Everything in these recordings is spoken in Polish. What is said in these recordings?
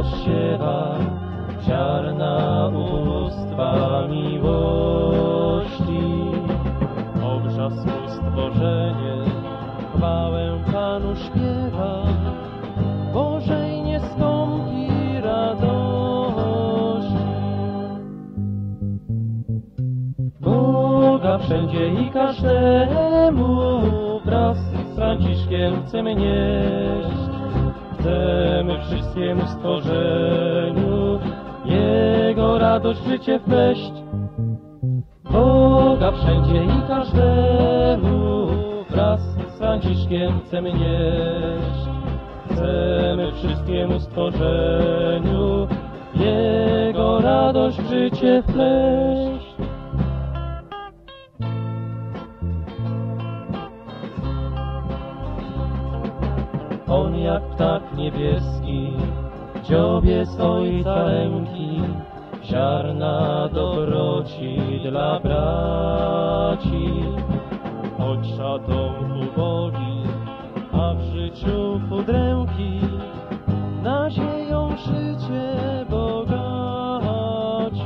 rozsiewa ziarna ubóstwa miłości. Obrzasło stworzenie, chwałę Panu śpiewa, Bożej nie skąpi radości. Boga wszędzie i każdemu wraz z Franciszkiem chcemy nieść. Chcemy wszystkiemu stworzeniu Jego radość, życie wpleść. Boga wszędzie i każdemu wraz z Franciszkiem chcemy nieść. Chcemy wszystkiemu stworzeniu Jego radość, życie wpleść. On jak ptak niebieski w dziobie z Ojca ręki ziarna dobroci dla braci. Choć szatą ubogi, a w życiu udręki, nadzieją życie bogaci.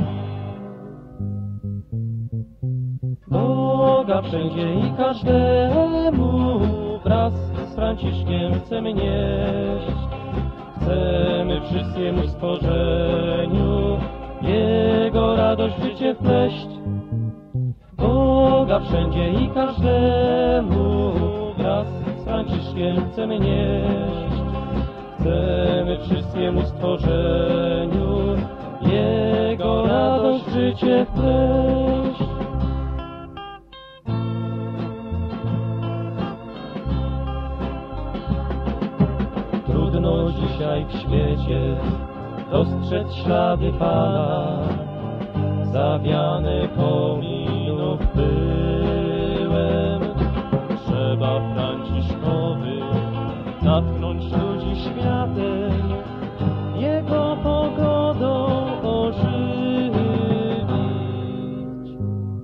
Boga wszędzie i każdemu wraz z Franciszkiem chcemy nieść. Chcemy wszystkiemu stworzeniu Jego radość, życie wpleść. Boga wszędzie i każdemu wraz z Franciszkiem chcemy nieść. Chcemy wszystkiemu stworzeniu Jego radość, życie wpleść. Trudno dzisiaj w świecie dostrzec ślady Pana, zawiane kominów pyłem. Trzeba Franciszkowy natchnąć ludzi światem, Jego pogodą ożywić.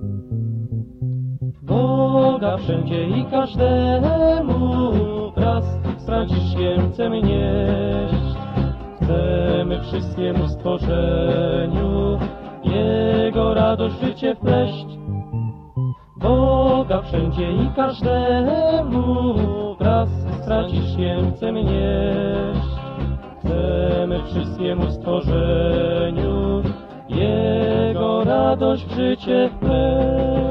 Boga wszędzie i każdemu wraz z Franciszkiem chcemy nieść. Chcemy wszystkiemu stworzeniu Jego radość, życie wpleść. Boga wszędzie i każdemu wraz z Franciszkiem chcemy nieść. Chcemy wszystkiemu stworzeniu Jego radość, życie wpleść.